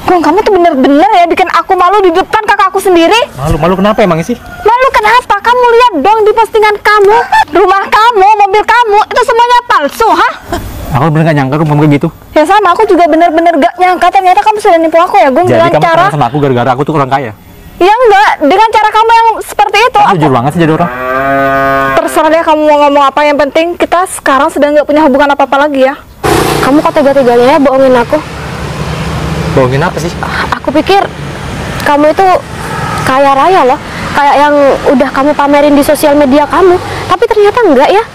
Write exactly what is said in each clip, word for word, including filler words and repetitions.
Gung, kamu tuh bener-bener ya bikin aku malu di depan kakakku sendiri. Malu-malu kenapa emang sih? Malu kenapa? Kamu lihat dong di postingan kamu, rumah kamu, mobil kamu, itu semuanya palsu, hah? Aku bener gak nyangka kamu kayak gitu. Ya sama, aku juga bener-bener gak nyangka ternyata kamu sudah nipu aku ya, Gung. Jadi dengan kamu cara kenal sama aku gara-gara aku tuh orang kaya? Ya enggak, dengan cara kamu yang seperti itu. Kamu aku... jujur banget sih jadi orang. Terserah deh kamu mau ngomong apa, yang penting kita sekarang sedang nggak punya hubungan apa-apa lagi ya. Kamu kok tega-teganya ya bohongin aku? Bohongin apa sih? Aku pikir kamu itu kaya raya loh, kayak yang udah kamu pamerin di sosial media kamu, tapi ternyata enggak ya.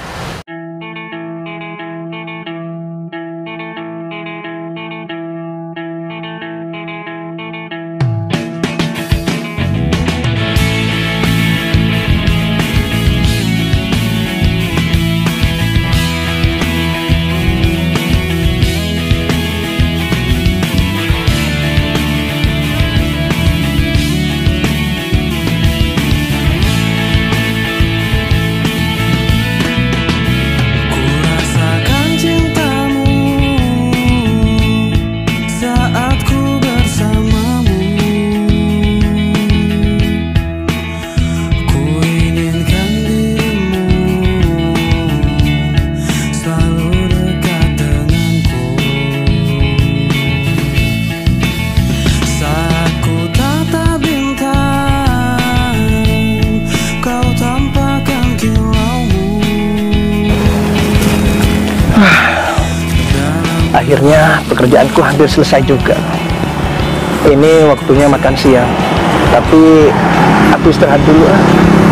Akhirnya pekerjaanku hampir selesai juga. Ini waktunya makan siang, tapi aku istirahat dulu ah.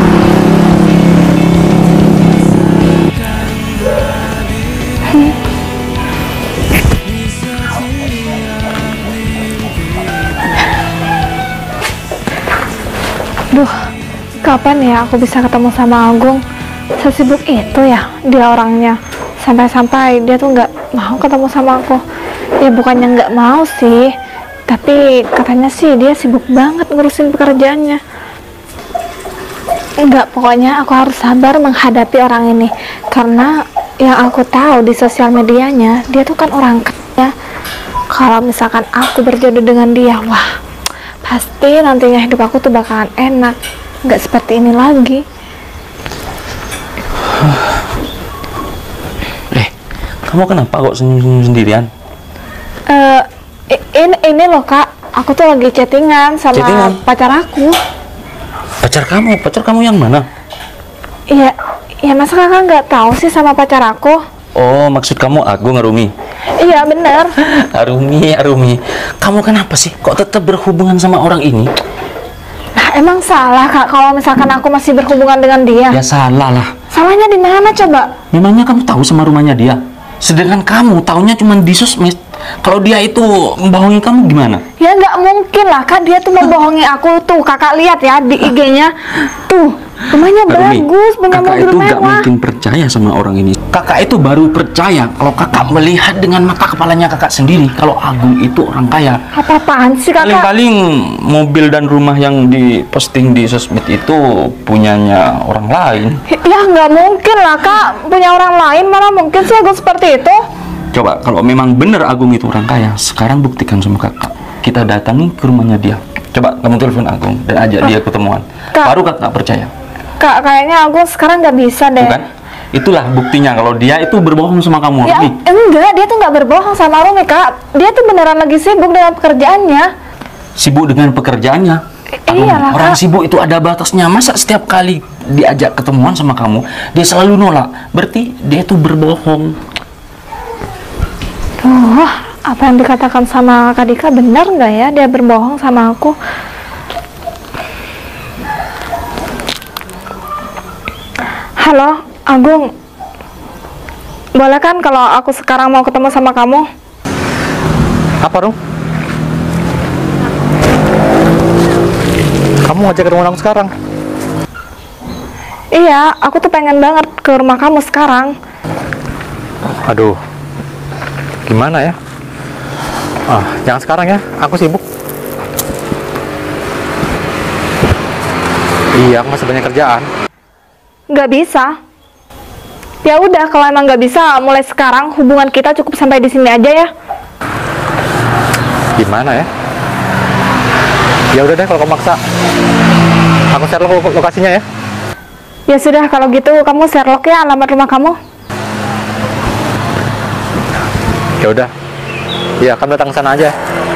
Hmm. Duh, kapan ya aku bisa ketemu sama Agung? Sesibuk itu ya dia orangnya. Sampai-sampai dia tuh nggak mau ketemu sama aku. Ya bukannya nggak mau sih, tapi katanya sih dia sibuk banget ngurusin pekerjaannya. Enggak, pokoknya aku harus sabar menghadapi orang ini. Karena yang aku tahu di sosial medianya, dia tuh kan orang kaya. Kalau misalkan aku berjodoh dengan dia, wah pasti nantinya hidup aku tuh bakalan enak. Nggak seperti ini lagi. Kamu kenapa kok senyum-senyum sendirian? Uh, ini, ini loh kak, aku tuh lagi chattingan sama chattingan? pacar aku. Pacar kamu? Pacar kamu yang mana? Iya, ya masa kakak nggak tahu sih sama pacar aku? Oh, maksud kamu Agung Arumi? Iya bener. Arumi, Arumi, kamu kenapa sih kok tetap berhubungan sama orang ini? Nah, emang salah kak kalau misalkan aku masih berhubungan dengan dia? Ya salah lah. Salahnya di mana coba? Memangnya kamu tahu sama rumahnya dia? Sedangkan kamu taunya cuma di sosmed. Kalau dia itu membohongi kamu gimana? Ya nggak mungkin lah kak, dia tuh membohongi aku tuh. Kakak lihat ya di I G-nya. Tuh, rumahnya Arumi, bagus, punya kakak mobil itu mewah. gak mungkin percaya sama orang ini. Kakak itu baru percaya kalau kakak melihat dengan mata kepalanya kakak sendiri kalau Agung itu orang kaya. Apa-apaan sih kakak? Paling-paling mobil dan rumah yang diposting di sosmed itu punyanya orang lain. Ya nggak mungkin lah kak, punya orang lain, mana mungkin sih Agung seperti itu. Coba kalau memang benar Agung itu orang kaya, sekarang buktikan sama kakak. Kita datangi ke rumahnya dia. Coba kamu telepon Agung dan ajak oh. dia ketemuan. Kak, baru kakak percaya. Kak, kayaknya Agung sekarang nggak bisa deh. Bukan? Itulah buktinya kalau dia itu berbohong sama kamu. Ya, Nih. enggak, dia tuh nggak berbohong sama Rumi kak. Dia tuh beneran lagi sibuk dengan pekerjaannya. Sibuk dengan pekerjaannya? Iyalah, orang kak. sibuk itu ada batasnya. Masa setiap kali diajak ketemuan sama kamu dia selalu nolak? Berarti dia tuh berbohong. Duh, apa yang dikatakan sama Kak Dika benar nggak ya? Dia berbohong sama aku. Halo, Agung. Boleh kan kalau aku sekarang mau ketemu sama kamu? Apa, Rum? Kamu ngajak ketemu aku sekarang? Iya, aku tuh pengen banget ke rumah kamu sekarang. Aduh, gimana ya? Ah, jangan sekarang ya, aku sibuk. Iya, aku masih banyak kerjaan. Nggak bisa. Ya udah, kalau emang nggak bisa, mulai sekarang hubungan kita cukup sampai di sini aja ya. Gimana ya? Ya udah deh kalau kamu maksa. Aku share lo lokasinya ya. Ya sudah, kalau gitu kamu Sherlock ya alamat rumah kamu. Ya udah. Iya, kamu datang ke sana aja.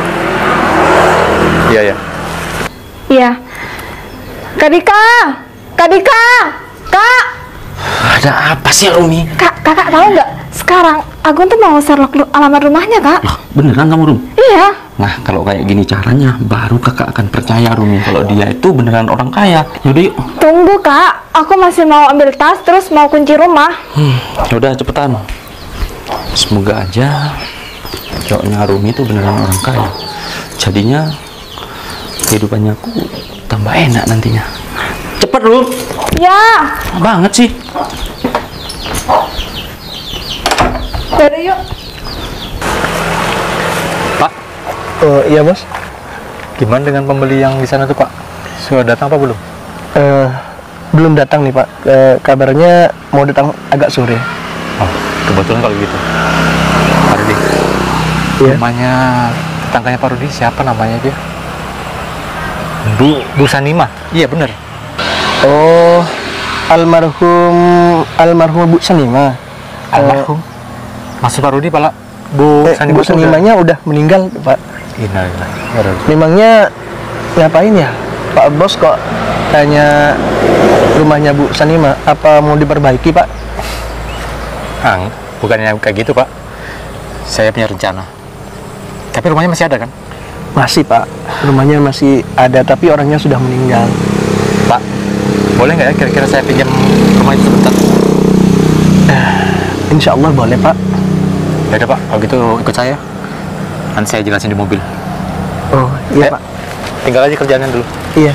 Iya ya. Iya. Kak Dika, Kak Dika, Kak. Ada apa sih Rumi? Kak, kakak tahu nggak? Sekarang Agun tuh mau Sherlock lu- alamat rumahnya, Kak. Loh, beneran kamu Rum? Iya. Nah, kalau kayak gini caranya, baru kakak akan percaya Rumi kalau dia itu beneran orang kaya. Yaudah yuk. Tunggu, Kak. Aku masih mau ambil tas, terus mau kunci rumah. Hmm, yaudah cepetan. Semoga aja cowoknya Rumi itu beneran orang kaya. Jadinya kehidupannya aku tambah enak nantinya. Cepet Rum. Ya. Banget sih. Yaudah yuk. Pak, Oh iya bos. gimana dengan pembeli yang di sana tuh Pak? Sudah datang apa belum? Eh, belum datang nih Pak. Eh, kabarnya mau datang agak sore. Oh, kebetulan kalau gitu. Pak Rudi. Iya. Rumahnya tetangganya Pak Rudi siapa namanya dia? Bu Bu Sanima. Iya bener. Oh, almarhum almarhum Bu Sanima. Almarhum. Maksud Pak Rudi Pak Bu Eh, Sanima. Bu Sanimanya udah meninggal Pak. Innalillahi. Ya udah. Memangnya ngapain ya Pak Bos kok tanya rumahnya Bu Sanima? Apa mau diperbaiki Pak? Ang, bukannya kayak gitu Pak. Saya punya rencana. Tapi rumahnya masih ada kan? Masih Pak, rumahnya masih ada tapi orangnya sudah meninggal. Pak, boleh nggak ya kira-kira saya pinjam rumah itu sebentar? Insya Allah boleh Pak. Ya udah Pak, kalau gitu ikut saya. Nanti saya jelasin di mobil. Oh iya Eh, Pak. Tinggal aja kerjaannya dulu. Iya.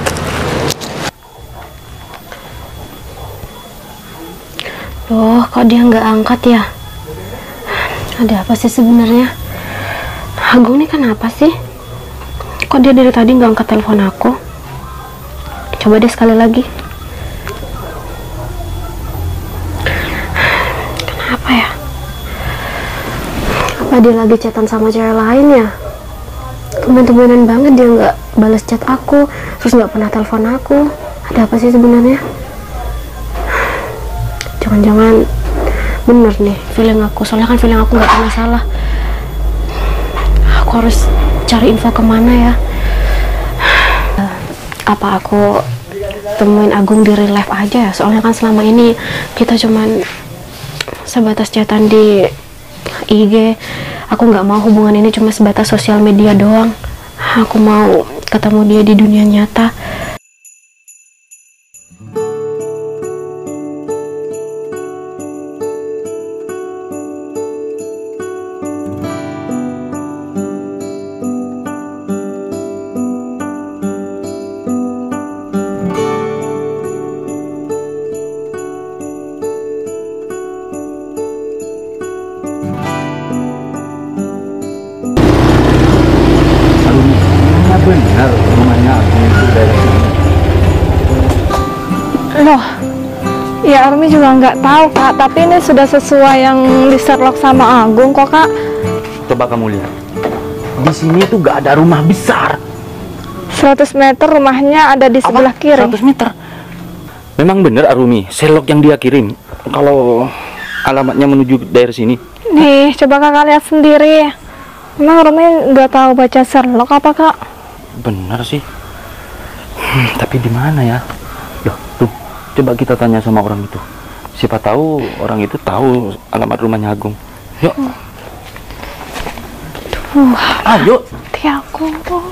Loh, kok dia nggak angkat ya? Ada apa sih sebenarnya? Agung nih kenapa sih? Kok dia dari tadi nggak angkat telepon aku? Coba deh sekali lagi. Kenapa ya? Apa dia lagi chatan sama cewek lain ya? Tumben-tumbenan banget dia nggak balas chat aku, terus nggak pernah telepon aku. Ada apa sih sebenarnya? Jangan-jangan bener nih feeling aku, soalnya kan feeling aku nggak pernah salah. Aku harus cari info kemana ya? Apa aku temuin Agung di real life aja ya? Soalnya kan selama ini kita cuman sebatas chatan di I G. Aku nggak mau hubungan ini cuma sebatas sosial media doang. Aku mau ketemu dia di dunia nyata. Benar rumahnya Agung itu dari sini. Loh, ya Armi juga nggak tahu Kak, tapi ini sudah sesuai yang di Sherlock sama Agung kok Kak. Coba kamu lihat. Di sini tuh gak ada rumah besar. seratus meter rumahnya ada di sebelah Apa? kiri. seratus meter. Memang bener Arumi, Sherlock yang dia kirim. Kalau alamatnya menuju daerah sini. Nih, coba Kakak lihat sendiri. Emang Armi nggak tahu baca Sherlock apa Kak? Bener sih. Hmm, tapi di mana ya? Loh, tuh, coba kita tanya sama orang itu. Siapa tahu orang itu tahu alamat rumahnya Agung. Yuk. Wah, Ayo, hati aku.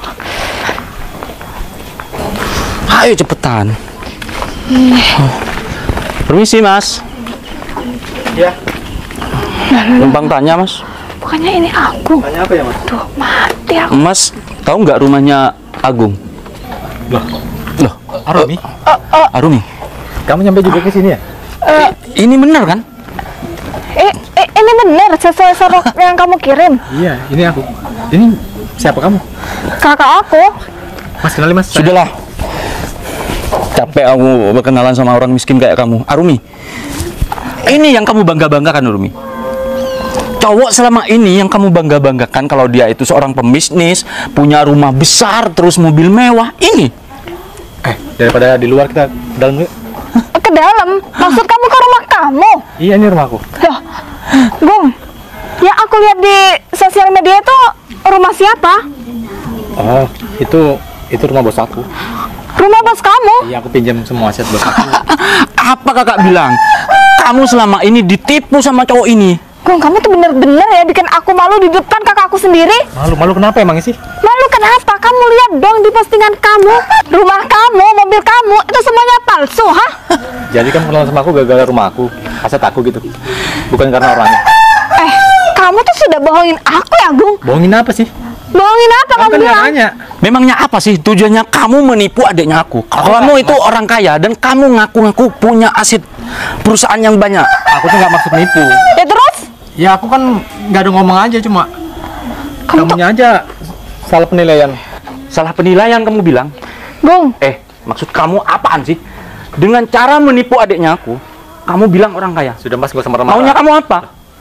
ayo cepetan. Oh. Permisi Mas. Ya. Numpang tanya Mas. Bukannya ini Agung. Tanya apa ya Mas? Tuh, mati aku. Mas, tahu nggak rumahnya Agung? Loh, Loh, Arumi, Arumi. kamu nyampe juga ke sini ya? Ini benar kan? Eh, eh, ini bener sesuai Sherlock yang kamu kirim. Iya, ini aku. Ini siapa kamu? Kakak aku. Mas kenali Mas. Sudahlah. Capek aku berkenalan sama orang miskin kayak kamu. Arumi. Ini yang kamu bangga-banggakan Arumi. cowok selama ini yang kamu bangga-banggakan kalau dia itu seorang pembisnis, punya rumah besar, terus mobil mewah, ini. Eh, daripada di luar kita ke dalam yuk. Ke dalam? Maksud kamu ke rumah kamu? Iya, ini rumahku. Loh, Gung, yang aku lihat di sosial media itu rumah siapa? Oh, itu itu rumah bos aku. Rumah bos kamu? Iya, aku pinjam semua aset bos aku. Apa kakak bilang? Kamu selama ini ditipu sama cowok ini. Gung, kamu tuh bener-bener ya bikin aku malu di depan kakakku sendiri. Malu-malu kenapa emang sih? Malu kenapa? Kamu lihat dong di postingan kamu, rumah kamu, mobil kamu, itu semuanya palsu, hah? Jadi kamu kenal sama aku gara-gara rumah aku, aset aku gitu. Bukan karena orangnya. Eh, kamu tuh sudah bohongin aku ya, Gung? Bohongin apa sih? Bohongin apa kamu Kan nggak bilang? nanya. Memangnya apa sih tujuannya kamu menipu adiknya aku? Kalau kamu itu orang kaya dan kamu ngaku-ngaku punya aset perusahaan yang banyak. Aku tuh nggak maksud nipu. Ya terus? Ya aku kan nggak ada ngomong aja cuma. Kamu Kamunya aja salah penilaian. Salah penilaian kamu bilang. Gung, Eh, maksud kamu apaan sih? Dengan cara menipu adiknya aku, kamu bilang orang kaya. Sudah mas, gak usah marah-marah. Maunya kamu apa?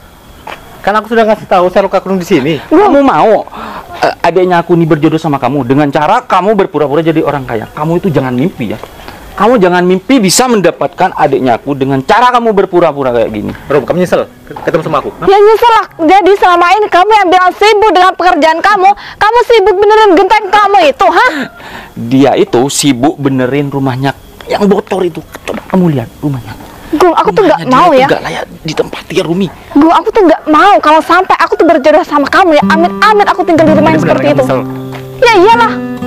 Kan aku sudah ngasih tahu saya luka kurung di sini. Kamu mau eh, adiknya aku ini berjodoh sama kamu dengan cara kamu berpura-pura jadi orang kaya. Kamu itu jangan mimpi ya. Kamu jangan mimpi bisa mendapatkan adiknya aku dengan cara kamu berpura-pura kayak gini. Rom, kamu nyesel ketemu sama aku? Hah? ya nyesel lah. Jadi selama ini kamu yang bilang sibuk dengan pekerjaan kamu, kamu sibuk benerin genteng kamu itu, hah? Dia itu sibuk benerin rumahnya yang bocor itu. Coba kamu lihat rumahnya. Gung, aku tuh nggak Rumahnya mau dia ya. tuh nggak layak ditempati ya, Rumi. Gung, aku tuh nggak mau kalau sampai aku tuh berjodoh sama kamu ya. Amit-amit aku tinggal di rumah yang Bener-bener seperti kamu itu. nyesel. Ya iyalah.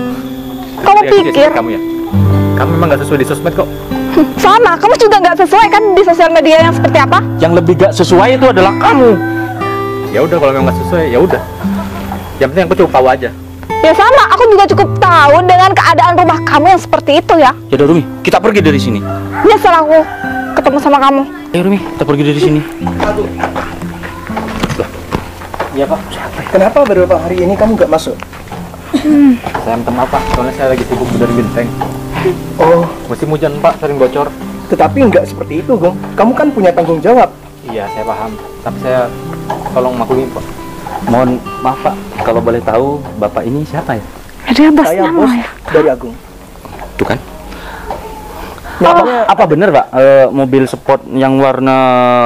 Kamu Reaksi pikir kamu ya? Kamu memang nggak sesuai di sosmed kok. sama? Kamu juga nggak sesuai kan di sosial media yang seperti apa? Yang lebih gak sesuai itu adalah kamu. Ya udah kalau memang nggak sesuai ya udah. Yang penting aku cukup tahu aja. Ya sama, aku juga cukup tahu dengan keadaan rumah kamu yang seperti itu ya. Ya udah, Rumi, kita pergi dari sini. Nyesel aku ketemu sama kamu. Ayo, Rumi, kita pergi dari sini. Iya Pak. Kenapa beberapa hari ini kamu nggak masuk? Saya minta maaf Pak, soalnya saya lagi sibuk benerin genteng. Oh, Musim hujan Pak, sering bocor. tetapi nggak seperti itu, Gong. Kamu kan punya tanggung jawab. Iya, saya paham. Tapi saya tolong maklumin Pak. Mohon maaf, Pak, kalau boleh tahu Bapak ini siapa ya? Dia bosnya Saya mau bos ya. dari Agung. Tuh kan? Nyatanya, Apa benar, Pak, eh, mobil sport yang warna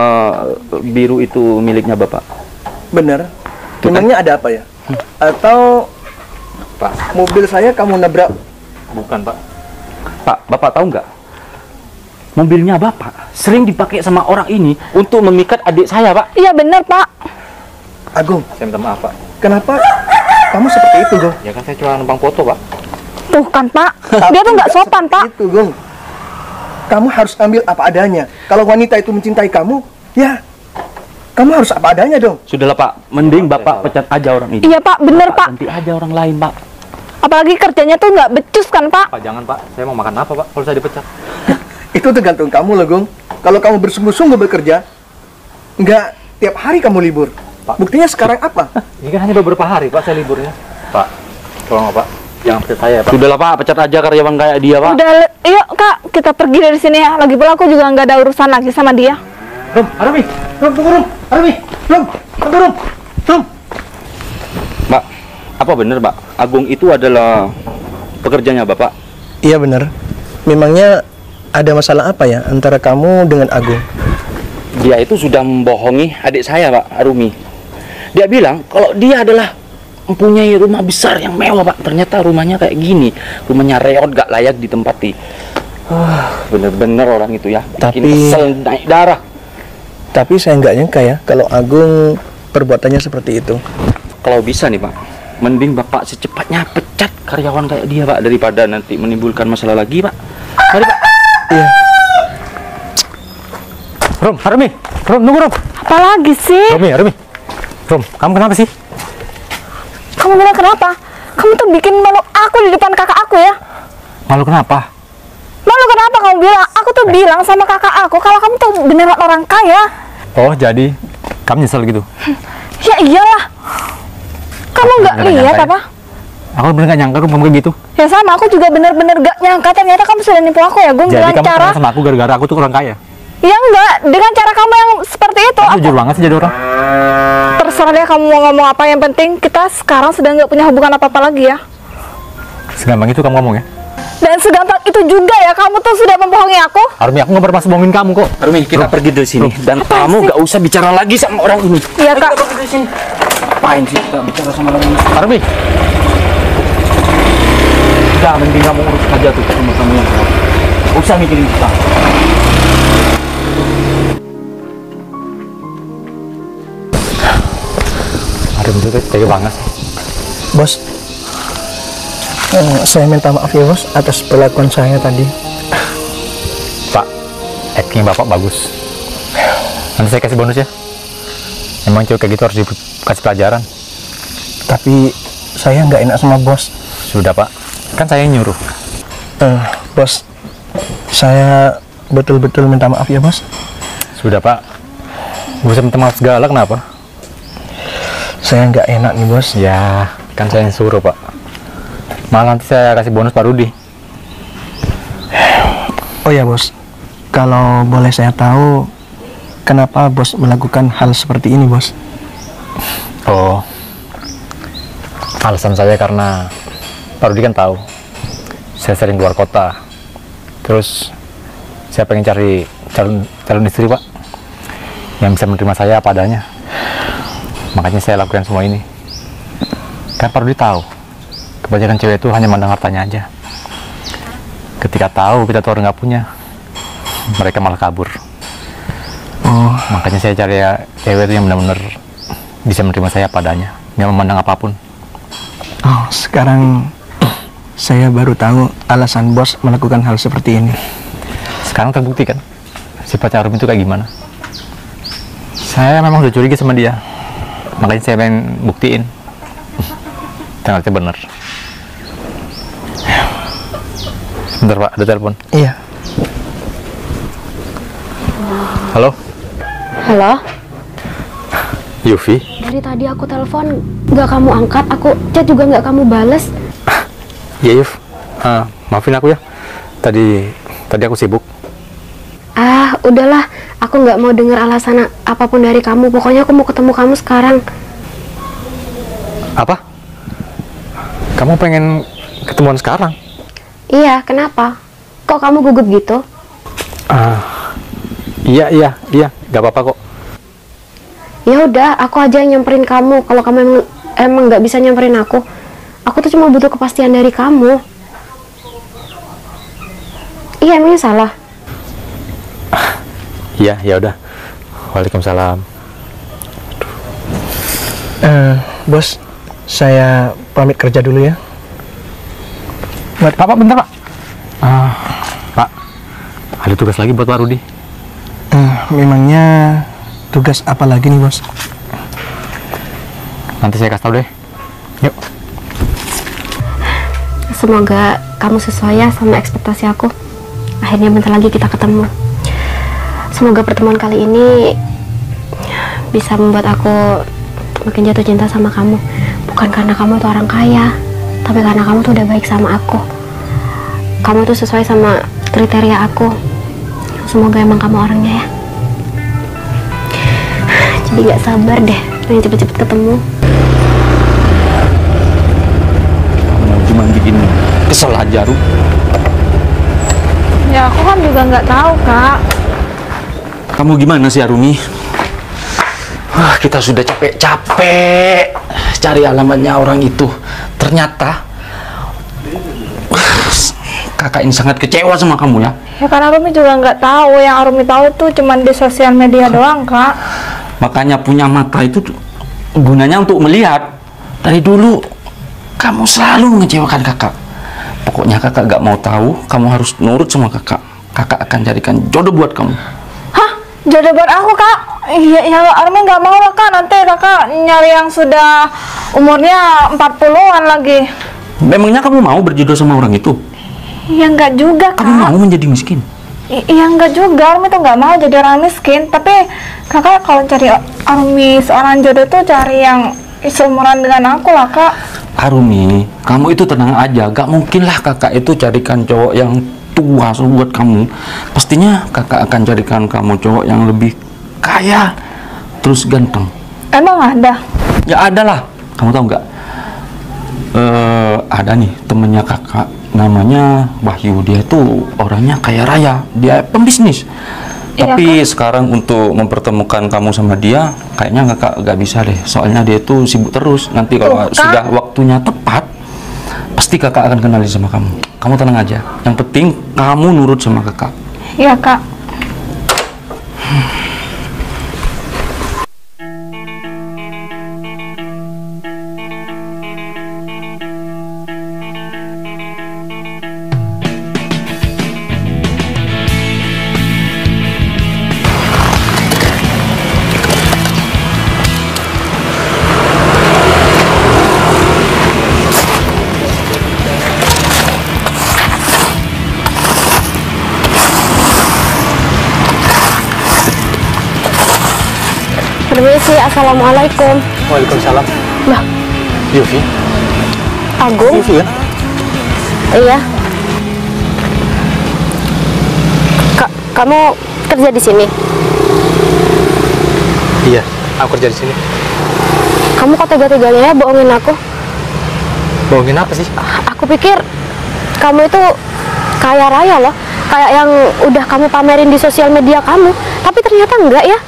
biru itu miliknya Bapak? bener. Memangnya ada apa ya? Atau Pak, mobil saya kamu nabrak? bukan Pak. Pak, Bapak tahu nggak? Mobilnya Bapak sering dipakai sama orang ini untuk memikat adik saya, Pak. Iya bener Pak. Agung, Saya minta maaf Pak. kenapa kamu seperti itu, Gong? Ya kan saya cuma numpang foto Pak. Tuh kan Pak, dia tuh nggak sopan Pak. Itu, Gong. Kamu harus ambil apa adanya. Kalau wanita itu mencintai kamu, ya kamu harus apa adanya dong. Sudahlah, Pak, mending Maaf, Bapak saya pecat aja orang ini. Iya Pak, bener Pak. Ganti aja orang lain, Pak. Apalagi kerjanya tuh nggak becus kan Pak. Pak jangan Pak, saya mau makan apa Pak kalau saya dipecat? Itu tergantung kamu loh, Gong. Kalau kamu bersungguh-sungguh bekerja, nggak tiap hari kamu libur. Pak. Buktinya sekarang apa? Ini kan hanya beberapa hari Pak saya liburnya. Pak, tolong Pak, jangan pecat saya Pak. Sudahlah, Pak, pecat aja karyawan kayak dia, Pak. Udah, yuk Kak, kita pergi dari sini ya. Lagi pula aku juga nggak ada urusan lagi sama dia. Rum, Arumi, Rum, tunggu Rum, Arumi, Rum, tunggu Rum, Rum. Pak, apa benar, Pak? Agung itu adalah pekerjanya Bapak? Iya benar. Memangnya ada masalah apa ya antara kamu dengan Agung? Dia itu sudah membohongi adik saya, Pak, Arumi. Dia bilang kalau dia adalah mempunyai rumah besar yang mewah, Pak. Ternyata rumahnya kayak gini. Rumahnya reot, gak layak ditempati. Wah, bener-bener orang itu ya. Bikin Tapi- kesel, naik darah. Tapi saya nggak nyangka ya kalau Agung perbuatannya seperti itu. Kalau bisa nih, Pak, mending Bapak secepatnya pecat karyawan kayak dia, Pak, daripada nanti menimbulkan masalah lagi, Pak. Mari, Pak. Iya. Rum, Arumi, Rum, tunggu Rum. Apalagi sih? Arumi, Arumi. Rum, kamu kenapa sih? Kamu bilang kenapa? Kamu tuh bikin malu aku di depan kakak aku ya. Malu kenapa? Malu kenapa kamu bilang? Aku tuh bilang sama kakak aku kalau kamu tuh beneran orang kaya. Oh, jadi kamu nyesel gitu? Ya iyalah. Kamu nggak Beneran lihat nyangka ya? apa? Aku bener gak nyangka Rum kamu kayak gitu. Ya sama, aku juga bener-bener gak nyangka ternyata kamu sudah nipu aku ya, Gung, Jadi dengan kamu cara. kenal sama aku gara-gara aku tuh orang kaya. Ya enggak, dengan cara kamu yang seperti itu. Kamu jujur banget sih jadi orang. Terserah deh kamu mau ngomong apa, yang penting kita sekarang sudah nggak punya hubungan apa-apa lagi ya. Segampang itu kamu ngomong ya? Dan segampang itu juga ya, kamu tuh sudah membohongi aku. Arumi, aku nggak bermaksud bohongin kamu kok. Arumi, kita Bro. pergi dari sini. Dan Apa kamu sih? nggak usah bicara lagi sama orang ini. Iya kak. Ngapain sih kita bicara sama orang ini? Arumi, Udah, mending kamu urus aja tuh sama kamu yang tahu. Nggak usah mikirin kita. Arumi itu tega banget sih. Bos, eh, saya minta maaf ya bos atas perlakuan saya tadi. Pak, acting bapak bagus. Nanti saya kasih bonus ya. Emang cewek kayak gitu harus dikasih pelajaran. Tapi saya nggak enak sama bos. Sudah pak, kan saya yang nyuruh. Eh, bos, saya betul-betul minta maaf ya bos. Sudah pak, gue usah minta maaf segala, kenapa? Saya nggak enak nih bos. Ya, kan saya yang suruh pak. Malah nanti saya kasih bonus Pak Rudi. Oh ya bos, kalau boleh saya tahu kenapa bos melakukan hal seperti ini bos? Oh, alasan saya karena Pak Rudi kan tahu saya sering keluar kota. Terus saya pengen cari calon calon istri pak yang bisa menerima saya apa adanya. Makanya saya lakukan semua ini. Kan Pak Rudi tahu kebanyakan cewek itu hanya mandang hartanya aja. Ketika tahu kita tuh orang nggak punya, mereka malah kabur. Oh, Makanya saya cari ya cewek itu yang benar-benar bisa menerima saya apa adanya, nggak memandang apapun. oh sekarang saya baru tahu alasan bos melakukan hal seperti ini. Sekarang terbukti kan sifatnya Arum itu kayak gimana. Saya memang udah curiga sama dia, makanya saya pengen buktiin ternyata bener. Sebentar pak, ada telepon. Iya. Halo, Halo, Yufi. dari tadi aku telepon nggak kamu angkat, aku chat juga nggak kamu bales. Iya Yuf, Ah, maafin aku ya. Tadi tadi aku sibuk. Ah, udahlah, aku nggak mau dengar alasan apapun dari kamu. Pokoknya aku mau ketemu kamu sekarang. Apa? Kamu pengen ketemuan sekarang? Iya, kenapa? Kok kamu gugup gitu? Ah, iya iya iya, nggak apa-apa kok. Ya udah, aku aja yang nyamperin kamu. Kalau kamu emang emang nggak bisa nyamperin aku, aku tuh cuma butuh kepastian dari kamu. Iya, emangnya salah? Iya, ya udah. Waalaikumsalam. Eh, bos, saya pamit kerja dulu ya. Pak, Pak, bentar Pak. Ah, Pak, ada tugas lagi buat Pak Rudi. Eh, memangnya tugas apa lagi nih bos? Nanti saya kasih tau deh. Yuk. Semoga kamu sesuai ya sama ekspektasi aku. Akhirnya bentar lagi kita ketemu. Semoga pertemuan kali ini bisa membuat aku makin jatuh cinta sama kamu. Bukan karena kamu tuh orang kaya, tapi karena kamu tuh udah baik sama aku. Kamu tuh sesuai sama kriteria aku. Semoga emang kamu orangnya ya. Jadi gak sabar deh pengen cepet-cepet ketemu. Kamu cuma bikin kesel aja, Ru. Ya aku kan juga nggak tahu kak. Kamu gimana sih, Arumi? Wah, kita sudah capek-capek cari alamatnya orang itu. Ternyata wah, kakak ini sangat kecewa sama kamu ya. Ya karena Arumi juga nggak tahu. Yang Arumi tahu tuh cuman di sosial media doang kak. Makanya punya mata itu tuh gunanya untuk melihat. Dari dulu kamu selalu mengecewakan kakak. Pokoknya kakak gak mau tahu, kamu harus nurut sama kakak. Kakak akan carikan jodoh buat kamu. Hah? Jodoh buat aku kak? Iya, ya Arumi nggak mau lah kak. Nanti kakak nyari yang sudah umurnya empat puluhan lagi. Memangnya kamu mau berjodoh sama orang itu? Ya nggak juga kak. Kamu mau menjadi miskin? I- Iya nggak juga, Arumi tuh nggak mau jadi orang miskin. Tapi kakak kalau cari Arumi seorang jodoh tuh cari yang seumuran dengan aku lah kak. Arumi, kamu itu tenang aja. Gak mungkin lah kakak itu carikan cowok yang tua so, buat kamu, pastinya kakak akan carikan kamu cowok yang lebih kaya, terus ganteng. Emang ada? Ya ada lah. Kamu tahu nggak? Eh, ada nih temennya kakak, namanya Wahyu. Dia tuh orangnya kaya raya, dia pembisnis. Iya, Tapi sekarang untuk mempertemukan kamu sama dia, kayaknya kakak nggak bisa deh. Soalnya dia tuh sibuk terus. Nanti kalau Tuh, Kak. sudah waktunya tepat, pasti kakak akan kenalin sama kamu. Kamu tenang aja. Yang penting kamu nurut sama kakak. Iya, Kak. Permisi, assalamualaikum. Waalaikumsalam. Bah, Yufi? Agung? Yufi kan? Iya. Ka- kamu kerja di sini? Iya, aku kerja di sini. Kamu kok tega-teganya ya bohongin aku? Bohongin apa sih? Aku pikir kamu itu kaya raya loh, kayak yang udah kamu pamerin di sosial media kamu. Tapi ternyata enggak ya.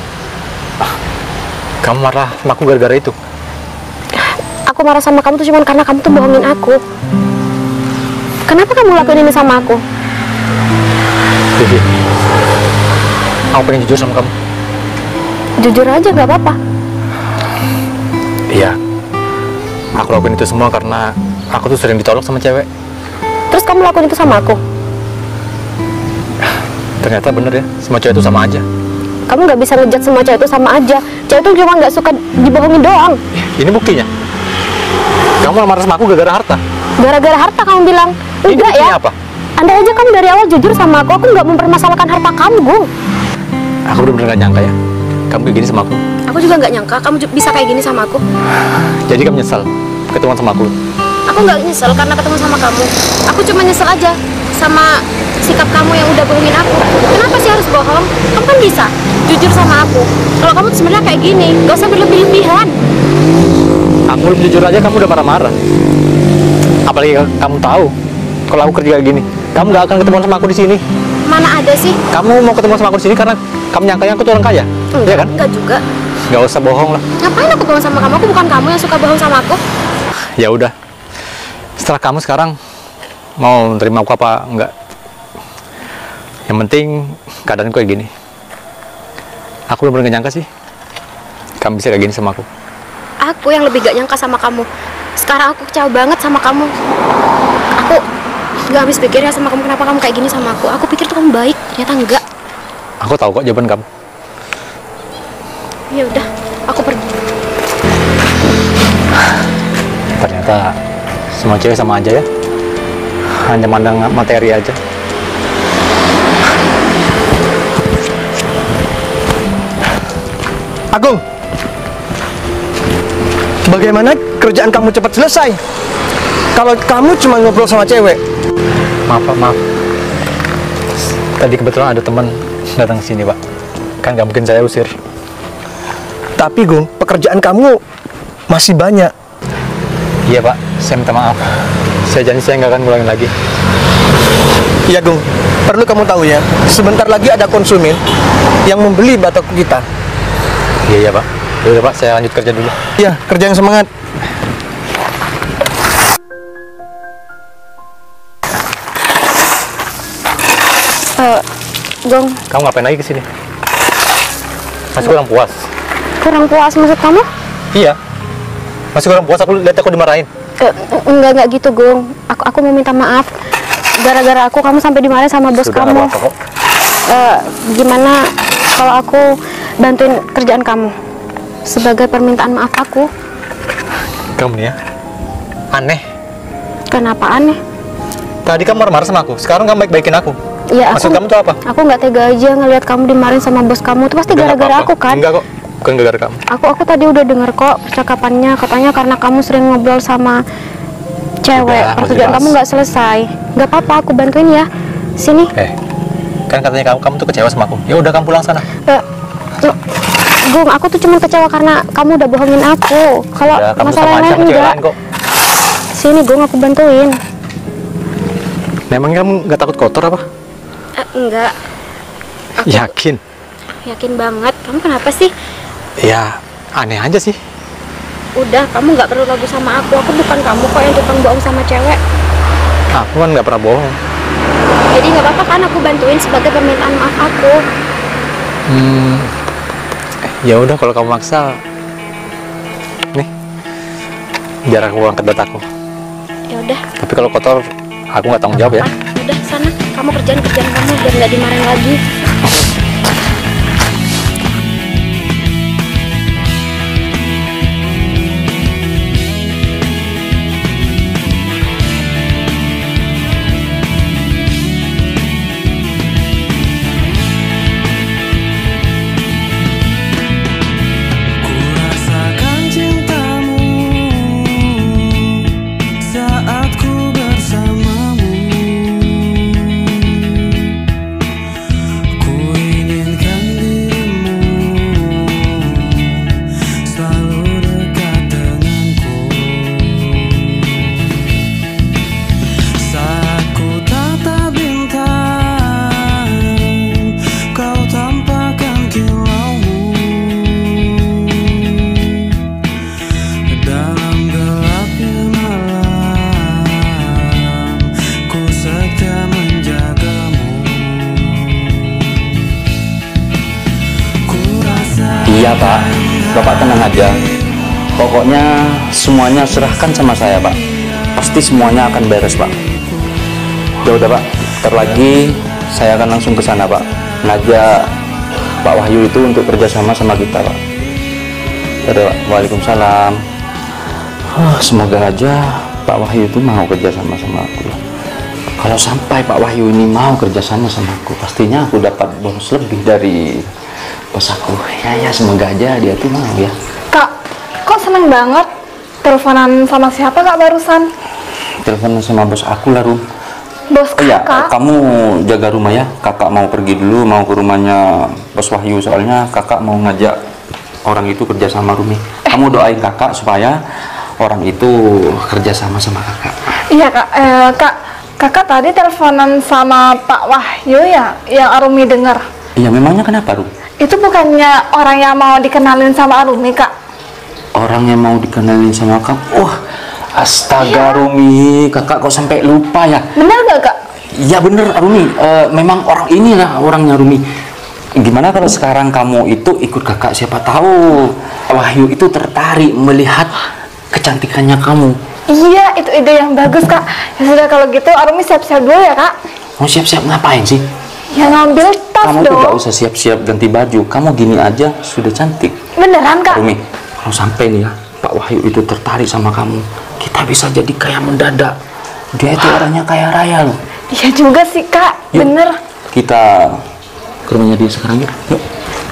Kamu marah sama aku gara-gara itu? Aku marah sama kamu tuh cuma karena kamu tuh bohongin aku. Kenapa kamu lakuin ini sama aku? Yufi, aku pengen jujur sama kamu. Jujur aja, nggak apa-apa. Iya, aku lakuin itu semua karena aku tuh sering ditolak sama cewek. Terus kamu lakuin itu sama aku? Ternyata bener ya, semua cewek itu sama aja. Kamu nggak bisa ngejat semua cewek itu sama aja. Cewek itu cuma nggak suka dibohongin doang. Ini buktinya. Kamu marah sama aku gara-gara harta. Gara-gara harta kamu bilang? Ini Enggak buktinya ya? apa? Andai aja kamu dari awal jujur sama aku, aku nggak mempermasalahkan harta kamu, Gung. Aku bener-bener gak nyangka ya, kamu kayak gini sama aku. Aku juga nggak nyangka kamu ju- bisa kayak gini sama aku. Jadi kamu nyesal ketemuan sama aku? Aku nggak nyesel karena ketemu sama kamu. Aku cuma nyesel aja sama sikap kamu yang udah bohongin aku. Kenapa sih harus bohong? Kamu kan bisa jujur sama aku. Kalau kamu tuh sebenarnya kayak gini, gak usah berlebih-lebihan. Aku belum jujur aja kamu udah marah-marah. Apalagi kamu tahu kalau aku kerja kayak gini, kamu gak akan ketemuan sama aku di sini. Mana ada sih? Kamu mau ketemu sama aku di sini karena kamu nyangkanya aku tuh orang kaya, iya kan? Enggak juga. Gak usah bohong lah. Ngapain aku bohong sama kamu? Aku bukan kamu yang suka bohong sama aku. Ya udah. Setelah kamu sekarang mau terima aku apa enggak? Yang penting keadaanku kayak gini. Aku bener-bener gak nyangka sih kamu bisa kayak gini sama aku. Aku yang lebih gak nyangka sama kamu. Sekarang aku kecewa banget sama kamu. Aku gak habis pikir ya sama kamu, kenapa kamu kayak gini sama aku. Aku pikir tuh kamu baik, ternyata enggak. Aku tahu kok jawaban kamu. Ya udah, aku pergi. Ternyata semua cewek sama aja ya. Hanya mandang materi aja. Agung, bagaimana kerjaan kamu cepat selesai? Kalau kamu cuma ngobrol sama cewek. Maaf, Pak, maaf. Tadi kebetulan ada teman datang ke sini, Pak. Kan nggak mungkin saya usir. Tapi, Gung, pekerjaan kamu masih banyak. Iya, Pak. Saya minta maaf. Saya janji saya nggak akan ngulangin lagi. Iya, Gung. Perlu kamu tahu ya, sebentar lagi ada konsumen yang membeli batok kita. Iya, iya, Pak. Yaudah, Pak. Saya lanjut kerja dulu. Iya, kerja yang semangat. Uh, Gong, Kamu ngapain lagi kesini? Masih kurang puas? kurang puas maksud kamu? Iya. Masih kurang puas, aku lihat aku dimarahin. Uh, enggak, enggak gitu, Gong. Aku aku mau minta maaf. Gara-gara aku kamu sampai dimarahin sama bos Sudah, kamu. nggak apa-apa kok. Uh, gimana kalau aku bantuin kerjaan kamu sebagai permintaan maaf aku? Kamu nih ya, aneh. Kenapa aneh? Tadi kamu marah-marah sama aku, sekarang kamu baik-baikin aku. Ya, Maksud aku, kamu tuh apa? Aku nggak tega aja ngelihat kamu dimarahin sama bos kamu. Itu pasti Udah, nggak gara-gara apa-apa. aku kan? Enggak kok, bukan gara-gara kamu. Aku aku tadi udah denger kok percakapannya, katanya karena kamu sering ngobrol sama cewek, Udah, pekerjaan udah, kamu nggak selesai. Nggak apa-apa, aku bantuin ya. Sini. Eh, kan katanya kamu kamu tuh kecewa sama aku. Ya udah kamu pulang sana. Eh, loh, Gung, aku tuh cuma kecewa karena kamu udah bohongin aku. Kalau Udah, kamu masalah sama yang aja lain sama cewek enggak. lain kok. Sini, Gung, aku bantuin. Memangnya kamu nggak takut kotor apa? Eh, enggak. Yakin? Yakin banget. Kamu kenapa sih? Ya, aneh aja sih. Udah, kamu nggak perlu ragu sama aku. Aku bukan kamu kok yang tukang bohong sama cewek. Aku kan nggak pernah bohong. Jadi nggak apa-apa kan aku bantuin sebagai permintaan maaf aku. Hmm, ya udah kalau kamu maksa. Nih, biar aku angkat dataku. Ya udah. Tapi kalau kotor, aku nggak tanggung jawab ya. Ah, udah sana. Kamu kerjaan kerjaan kamu biar nggak dimarahin lagi. Iya Pak, Bapak tenang aja. Pokoknya semuanya serahkan sama saya Pak. Pasti semuanya akan beres Pak. Ya udah Pak, ntar lagi saya akan langsung ke sana Pak. Ngajak Pak Wahyu itu untuk kerjasama sama kita Pak. Ya udah Pak, Waalaikumsalam. Huh, semoga aja Pak Wahyu itu mau kerjasama sama aku. Kalau sampai Pak Wahyu ini mau kerjasama sama aku, pastinya aku dapat bonus lebih dari bos aku. Ya ya semoga aja dia tuh mau ya. Kak, kok seneng banget teleponan sama siapa kak barusan? Teleponan sama bos aku lah Rum. Bos Oh ya, kakak? kamu jaga rumah ya. Kakak mau pergi dulu, mau ke rumahnya bos Wahyu, soalnya kakak mau ngajak orang itu kerja sama Rumi. Kamu doain kakak supaya orang itu kerja sama sama kakak. Iya kak, eh, kak, kakak tadi teleponan sama Pak Wahyu ya, yang Arumi dengar. Iya, memangnya kenapa Rum? Itu bukannya orang yang mau dikenalin sama Arumi kak? Orang yang mau dikenalin sama kamu? Wah, astaga Rumi, kakak kok sampai lupa ya? Bener gak kak? Iya bener Rumi, e, memang orang inilah orangnya Rumi. Gimana kalau sekarang kamu itu ikut kakak, siapa tahu Wahyu itu tertarik melihat kecantikannya kamu. Iya, itu ide yang bagus kak. Ya sudah kalau gitu Arumi siap-siap dulu ya kak. Mau siap-siap ngapain sih? Ya ngambil tas Kamu tuh dong. gak usah siap-siap ganti baju, kamu gini aja sudah cantik. Beneran kak? Rumi, kalau sampai nih ya Pak Wahyu itu tertarik sama kamu, kita bisa jadi kaya mendadak. Dia itu orangnya kaya raya loh. Iya juga sih kak, Yuk, bener. kita ke rumahnya dia sekarang yuk. Yuk.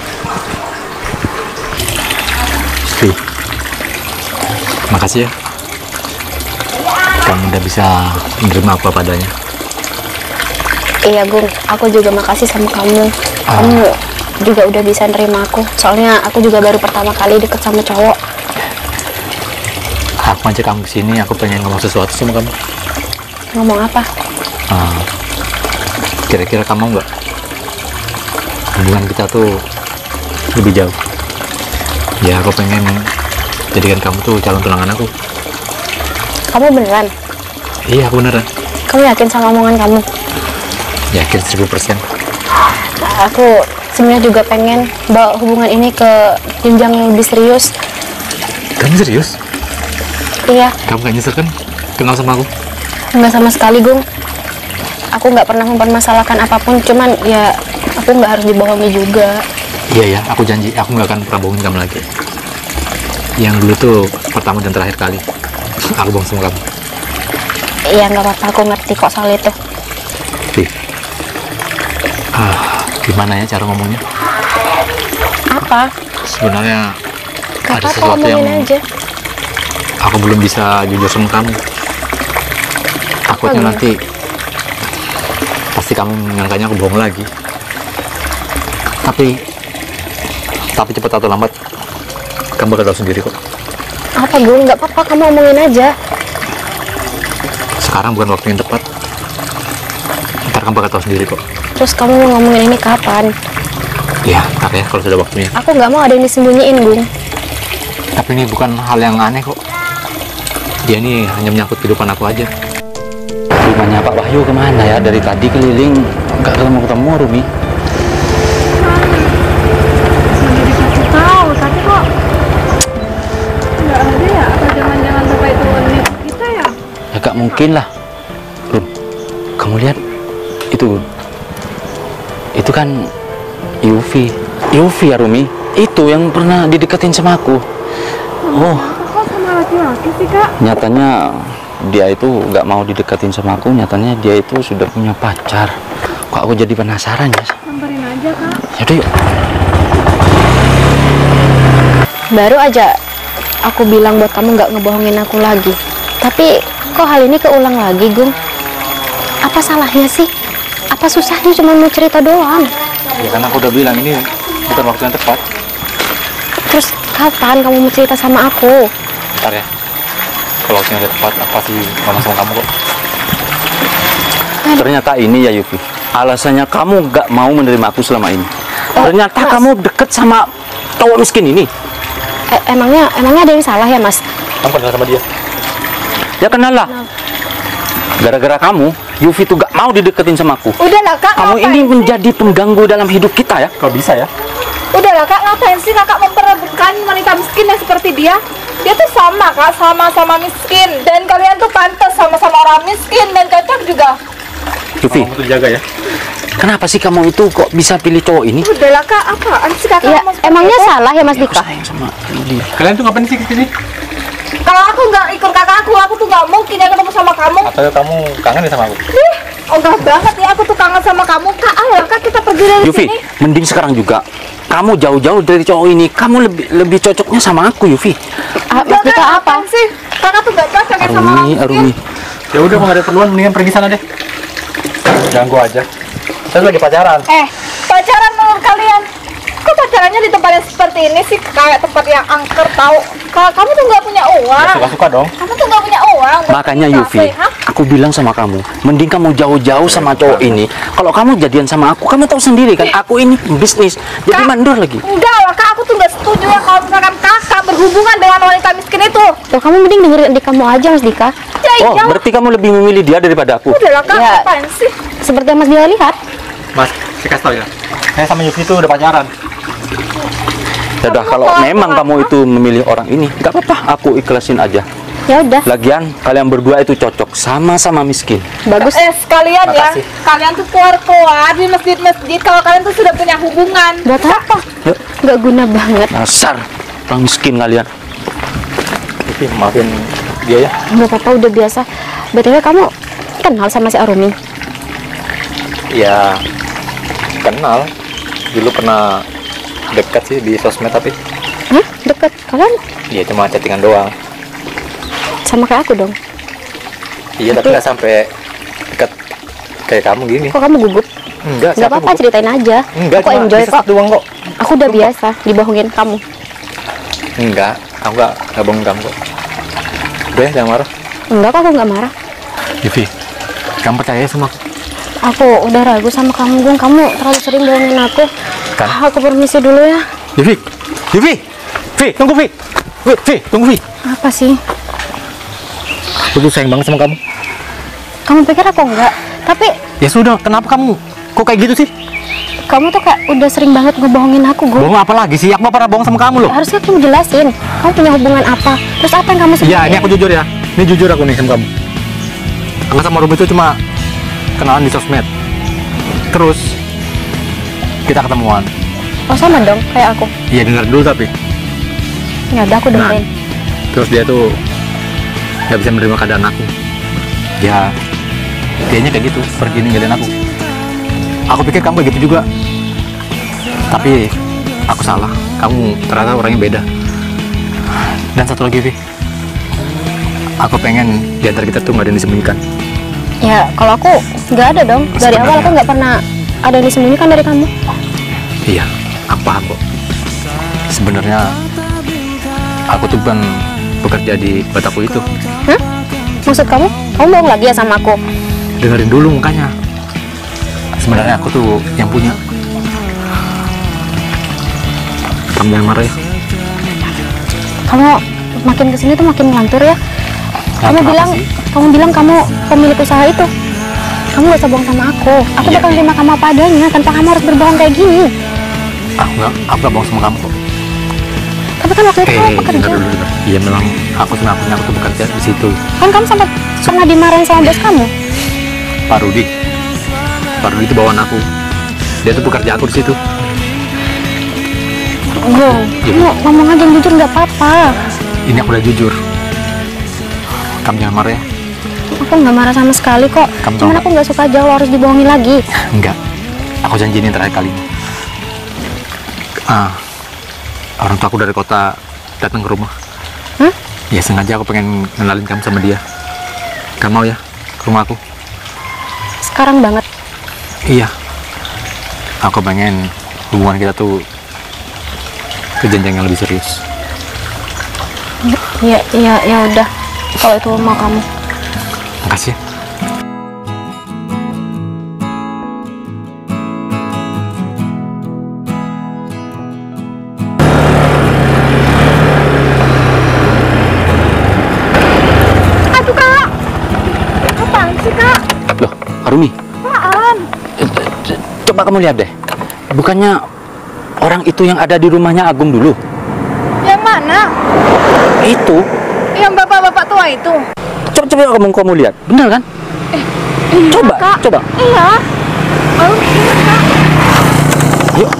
Ri, makasih ya. Kamu udah bisa menerima apa padanya. Iya Gung, aku juga makasih sama kamu. Ah. Kamu juga udah bisa nerima aku. Soalnya aku juga baru pertama kali deket sama cowok. Aku ngajak kamu kesini, aku pengen ngomong sesuatu sama kamu. Ngomong apa? Ah, kira-kira kamu nggak hubungan kita tuh lebih jauh? Ya aku pengen jadikan kamu tuh calon tunangan aku. Kamu beneran? Iya aku beneran. Kamu yakin sama omongan kamu? Yakin seribu persen. Aku sebenarnya juga pengen bawa hubungan ini ke jenjang yang lebih serius. Kamu serius? Iya, Kamu gak nyesel kan kenal sama aku? nggak sama sekali Gung. Aku nggak pernah mempermasalahkan apapun, cuman ya aku nggak harus dibohongi juga. Iya ya, aku janji aku nggak akan pernah bohongin kamu lagi. Yang dulu tuh pertama dan terakhir kali aku bohong sama kamu. Iya nggak apa-apa, aku ngerti kok soal itu. Ri, ah, gimana ya cara ngomongnya? Apa? Sebenarnya Gak ada apa-apa, sesuatu yang ngomongin aja. aku belum bisa jujur sama kamu. Takutnya Apa, nanti pasti kamu menyangkanya aku bohong lagi. Tapi, tapi cepat atau lambat, kamu bakal tahu sendiri kok. Apa Gung? Nggak apa-apa, kamu omongin aja. Sekarang bukan waktu yang tepat. Ntar kamu bakal tahu sendiri kok. Terus kamu mau ngomongin ini kapan? Ya, ntar ya kalau sudah waktunya. Aku nggak mau ada yang disembunyiin, Gung. Tapi ini bukan hal yang aneh kok. Dia ini hanya menyangkut kehidupan aku aja. Rumahnya Pak Wahyu kemana ya? Dari tadi keliling nggak ketemu-ketemu Rumi. Sudah dikasih tahu, tapi kok nggak ada ya? Apa jangan-jangan bapak itu menipu kita ya? Ya gak mungkin lah. Rum, kamu lihat itu, Rum. Itu kan Yufi. Yufi ya Rumi. Itu yang pernah dideketin sama aku. Oh, Kok sama laki-laki sih kak? nyatanya dia itu nggak mau dideketin sama aku. Nyatanya dia itu sudah punya pacar. Kok aku jadi penasaran ya? Samperin aja kak. Yaudah yuk. Baru aja aku bilang buat kamu nggak ngebohongin aku lagi. Tapi kok hal ini keulang lagi, Gung? Apa salahnya sih? Apa susahnya cuma mau cerita doang? Ya kan aku udah bilang ini bukan waktu yang tepat. Terus kapan kamu mau cerita sama aku? Ntar ya. Kalau waktunya udah tepat, aku pasti ngomong sama kamu kok. Ternyata ini ya Yufi. Alasannya kamu nggak mau menerima aku selama ini. Oh, Ternyata Mas. kamu deket sama cowok miskin ini. E- emangnya emangnya ada yang salah ya, Mas? Kamu kenal sama dia? Ya kenal lah. Gara-gara kamu, Yufi tuh gak mau dideketin sama aku. Udahlah kak, Kamu ngapain ini sih? menjadi pengganggu dalam hidup kita ya. Kok bisa ya? Udahlah kak, ngapain sih kakak memperebutkan wanita miskin yang seperti dia? Dia tuh sama kak, sama-sama miskin. Dan kalian tuh pantas sama-sama orang miskin dan cocok juga. Yufi, Kamu tuh jaga ya. kenapa sih kamu itu kok bisa pilih cowok ini? Udahlah kak, apaan sih kakak? Ya, ngomong seperti emangnya itu? salah ya, Mas Aku Dika? sayang sama dia. Kalian tuh ngapain sih kesini? Kalau aku nggak ikut kakak aku, aku tuh nggak mungkin ya ketemu sama kamu. Atau kamu kangen ya sama aku? Ih, ogah banget ya aku tuh kangen sama kamu. Kak, ayo kak kita pergi dari Yufi, sini. mending sekarang juga kamu jauh-jauh dari cowok ini. Kamu lebih lebih cocoknya sama aku, Yufi. Ah, Mas Dika apa? apaan sih? Kakak tuh nggak cocok ya sama orang Arumi, miskin. Arumi. Ya udah, kalau nggak ada perluan mendingan pergi sana deh. Ganggu aja. Saya lagi pacaran. Eh, pacaran menurut kalian? Kok pacarannya di tempat yang seperti ini sih? Kayak tempat yang angker tahu. Ka- Kamu tuh nggak punya uang. Suka-suka dong. Kamu tuh nggak punya uang. buat Makanya pergi Yufi, kafe, hah? aku bilang sama kamu, mending kamu jauh-jauh sama cowok ini. Kalau kamu jadian sama aku, kamu tahu sendiri kan, aku ini bisnis, jadi Kak, mandor lagi. Enggak lah kak, aku tuh nggak setuju ya kalau misalkan kakak berhubungan dengan wanita miskin itu. Tuh, kamu mending dengerin adik kamu aja, Mas Dika. Ya Oh, iyalah. berarti kamu lebih memilih dia daripada aku. Udah lah kak, Ya. apaan sih? Seperti yang Mas Dika lihat. Mas, saya kasih tau ya. Saya sama Yufi itu udah pacaran. Ya udah, kalau memang kamu itu memilih orang ini, nggak apa-apa, aku ikhlasin aja. Ya udah, Lagian kalian berdua itu cocok, sama-sama miskin. bagus. Eh sekalian ya, Makasih. kalian tuh keluar-keluar di masjid-masjid kalau kalian tuh sudah punya hubungan. Buat apa? Yuk. Nggak guna banget. Dasar orang miskin kalian. Yufi, maafin dia ya. Nggak apa-apa, udah biasa. B T W kamu kenal sama si Arumi? Ya, kenal. Dulu pernah dekat sih di sosmed tapi Hah? Deket? Kalian ya cuma chattingan doang. sama kayak aku dong? Iya, tapi nggak sampai dekat kayak kamu gini. Kok kamu gugup? Enggak, Nggak apa-apa, ceritain aja. Enggak, Aku cuma enjoy bisa kok. doang kok. Aku udah biasa dibohongin kamu. Enggak, aku nggak nggak bohong kamu kok. Udah ya, jangan marah. Enggak kok, aku nggak marah. Yufi, kamu percaya sama aku? Aku udah ragu sama kamu, Gung. Kamu terlalu sering bohongin aku. Kan? Aku permisi dulu ya. Yufi, Yufi, Vi, tunggu Vi, Vi, Vi, tunggu Vi. Apa sih? Aku tuh sayang banget sama kamu. Kamu pikir aku enggak? Tapi Ya sudah, kenapa kamu kok kayak gitu sih? kamu tuh kayak udah sering banget ngebohongin aku, Gung. Bohong apa lagi sih? Aku nggak pernah bohong sama kamu loh. Harusnya kamu jelasin. Kamu punya hubungan apa? Terus apa yang kamu sembunyiin? Iya, ini aku jujur ya. Ini jujur aku nih sama kamu. Aku sama Ruby itu cuma kenalan di sosmed. Terus kita ketemuan. Oh, sama dong kayak aku. Iya, denger dulu tapi. Ya udah, aku Nah, dengerin. terus dia tuh nggak bisa menerima keadaan aku. Ya, dianya kayak gitu, pergi ninggalin aku. Aku pikir kamu kayak gitu juga. Tapi aku salah. Kamu ternyata orangnya beda. Dan satu lagi, Vi. Aku pengen di antara kita tuh nggak ada yang disembunyikan. Ya Ya kalau aku nggak ada dong. Dari Sebenarnya. awal aku nggak pernah ada yang disembunyikan dari kamu. Iya, aku paham kok. Sebenarnya aku tuh bukan bekerja di Bataku itu. Hah? Maksud kamu? Kamu bohong lagi ya sama aku? Dengerin dulu makanya. Sebenarnya aku tuh yang punya. Kamu jangan marah ya. Kamu makin kesini tuh makin ngelantur ya. Nah, Kamu kenapa bilang, sih? kamu bilang kamu pemilik usaha itu. Kamu gak usah bohong sama aku. Aku Iya, bakal iya. terima kamu apa adanya tanpa kamu harus berbohong kayak gini. Aku nggak, aku nggak bohong sama kamu kok. Tapi kan waktu itu kamu Eh, bekerja. dengar dulu, dengar. Iya memang aku sama punya aku tuh bekerja di situ. Kan kamu sempat pernah dimarahin sama bos kamu. Pak Rudi, Pak Rudi itu bawaan aku. Dia tuh bekerja aku di situ. Go, kamu ngomong aja yang jujur nggak apa-apa. Ini aku udah jujur. Kamu jangan marah ya. Aku nggak marah sama sekali kok. Kamu tahu Cuman nggak? aku nggak suka aja lo harus dibohongin lagi. Enggak. Aku janji ini terakhir kali. Ah, orang tua aku dari kota datang ke rumah. Hah? Ya sengaja aku pengen kenalin kamu sama dia. Kamu mau ya ke rumah aku? Sekarang banget. Iya. Aku pengen hubungan kita tuh ke jenjang yang lebih serius. Ya, ya, ya udah. Kalau itu mau kamu. Makasih ya. Aduh kak, apaan sih kak? Loh, Arumi, Apaan? eh, c- coba kamu lihat deh. Bukannya orang itu yang ada di rumahnya Agung dulu? Yang mana? Itu. Yang bapak-bapak tua itu? Coba coba kamu kamu lihat. Benar kan? Iya, Coba, kak. coba. Iya. Lalu iya kak. Yuk.